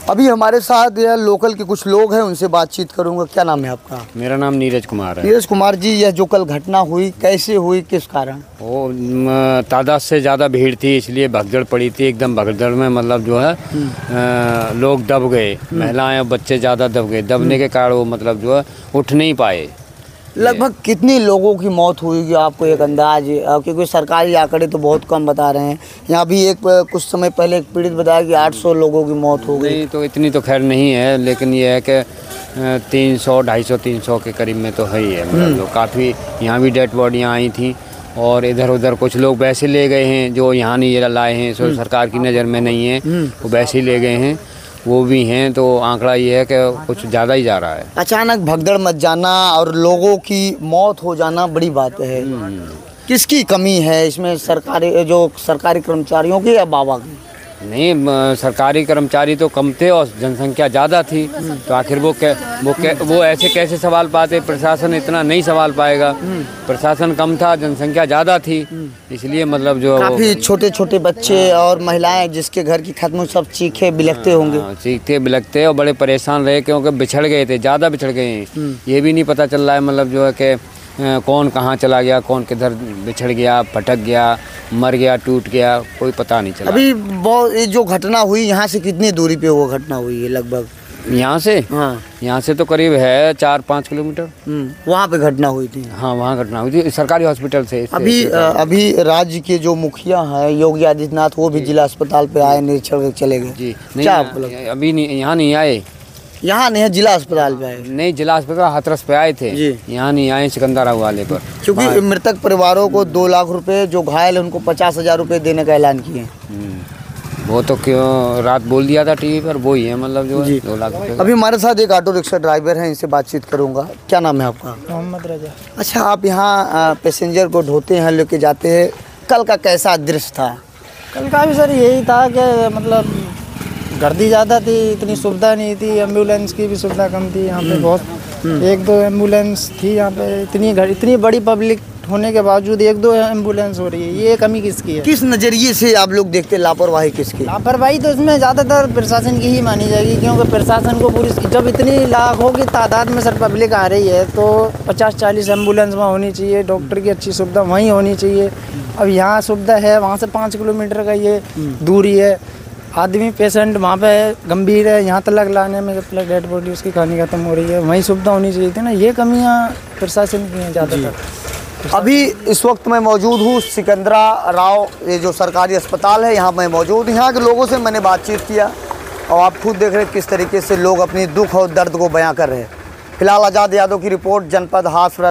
अभी हमारे साथ यह लोकल के कुछ लोग हैं, उनसे बातचीत करूंगा। क्या नाम है आपका? मेरा नाम नीरज कुमार है। नीरज कुमार जी, यह जो कल घटना हुई कैसे हुई, किस कारण? वो तादाद से ज़्यादा भीड़ थी, इसलिए भगदड़ पड़ी थी। एकदम भगदड़ में मतलब जो है लोग दब गए, महिलाएं और बच्चे ज़्यादा दब गए। दबने के कारण वो मतलब जो है उठ नहीं पाए। लगभग कितनी लोगों की मौत हुई आपको एक अंदाज? क्योंकि सरकारी आंकड़े तो बहुत कम बता रहे हैं। यहाँ भी कुछ समय पहले एक पीड़ित बताया कि 800 लोगों की मौत हो गई। नहीं तो इतनी तो खैर नहीं है, लेकिन ये है कि 300, 250, 300 के करीब में तो है ही है। मतलब जो काफ़ी यहाँ भी डेड बॉडियाँ आई थी और इधर उधर कुछ लोग वैसे ले गए हैं जो यहाँ नहीं लाए हैं, सो सरकार की नज़र में नहीं है, वो वैसे ही ले गए हैं, वो भी हैं। तो आंकड़ा ये है कि कुछ ज़्यादा ही जा रहा है। अचानक भगदड़ मच जाना और लोगों की मौत हो जाना बड़ी बात है। किसकी कमी है इसमें, सरकारी कर्मचारियों की या बाबा की? नहीं, सरकारी कर्मचारी तो कम थे और जनसंख्या ज़्यादा थी, तो आखिर वो ऐसे कैसे सवाल पाते? प्रशासन इतना नहीं सवाल पाएगा। प्रशासन कम था, जनसंख्या ज़्यादा थी, इसलिए मतलब जो काफ़ी छोटे छोटे बच्चे और महिलाएं जिसके घर की खत्म, सब चीखे बिलखते होंगे। चीखते बिलखते और बड़े परेशान रहे, क्योंकि बिछड़ गए थे, ज़्यादा बिछड़ गए हैं। ये भी नहीं पता चल रहा है मतलब जो है कि कौन कहाँ चला गया, कौन किधर बिछड़ गया, भटक गया, मर गया, टूट गया, कोई पता नहीं चला। अभी बहुत ये जो घटना हुई, यहाँ से कितनी दूरी पे वो घटना हुई है लगभग? यहाँ से? हाँ, यहाँ से तो करीब है 4-5 किलोमीटर। वहाँ पे घटना हुई थी? हाँ, वहाँ घटना हुई थी, सरकारी हॉस्पिटल से। अभी राज्य के जो मुखिया हैं योगी आदित्यनाथ, वो भी जिला अस्पताल पे आए, निरीक्षण करके चले गए जी। क्या आपको लगता है? अभी नहीं, यहाँ नहीं आए। यहाँ नहीं है, जिला अस्पताल पे आए? नहीं, जिला अस्पताल हाथरस पे आए थे, यहाँ नहीं आए सिकंदरा वाले पर। क्योंकि मृतक परिवारों को 2 लाख रुपए, जो घायल है उनको 50,000 रुपए देने का ऐलान किए। वो तो क्यों रात बोल दिया था टीवी पर, वो ही है मतलब जो है 2 लाख रुपए। अभी हमारे साथ एक ऑटो रिक्शा ड्राइवर है, इनसे बातचीत करूंगा। क्या नाम है आपका? मोहम्मद रजा। अच्छा, आप यहाँ पैसेंजर को ढोते हैं, लेके जाते हैं, कल का कैसा दृश्य था? कल का भी सर यही था कि मतलब गर्दी ज़्यादा थी, इतनी सुविधा नहीं थी, एम्बुलेंस की भी सुविधा कम थी यहाँ पे। बहुत 1-2 एम्बुलेंस थी यहाँ पे, इतनी बड़ी पब्लिक होने के बावजूद 1-2 एम्बुलेंस हो रही है, ये कमी किसकी है? किस नज़रिए से आप लोग देखते हैं लापरवाही किसकी? लापरवाही तो इसमें ज़्यादातर प्रशासन की ही मानी जाएगी, क्योंकि प्रशासन को पूरी, जब इतनी लाखों की तादाद में सर पब्लिक आ रही है तो 50-40 एम्बुलेंस वहाँ होनी चाहिए, डॉक्टर की अच्छी सुविधा वहीं होनी चाहिए। अब यहाँ सुविधा है, वहाँ से 5 किलोमीटर का ये दूरी है, आदमी पेशेंट वहाँ पे गंभीर है, यहाँ तक लाने में जब डेड बॉडी उसकी कहानी खत्म हो रही है, वहीं सुविधा होनी चाहिए थी ना। ये कमियाँ प्रशासन की हैं ज़्यादातर। अभी इस वक्त मैं मौजूद हूँ सिकंदरा राव, ये जो सरकारी अस्पताल है, यहाँ मैं मौजूद। यहाँ के लोगों से मैंने बातचीत किया और आप खुद देख रहे हैं किस तरीके से लोग अपनी दुख और दर्द को बयां कर रहे हैं। फिलहाल आज़ाद यादव की रिपोर्ट, जनपद हाथरस।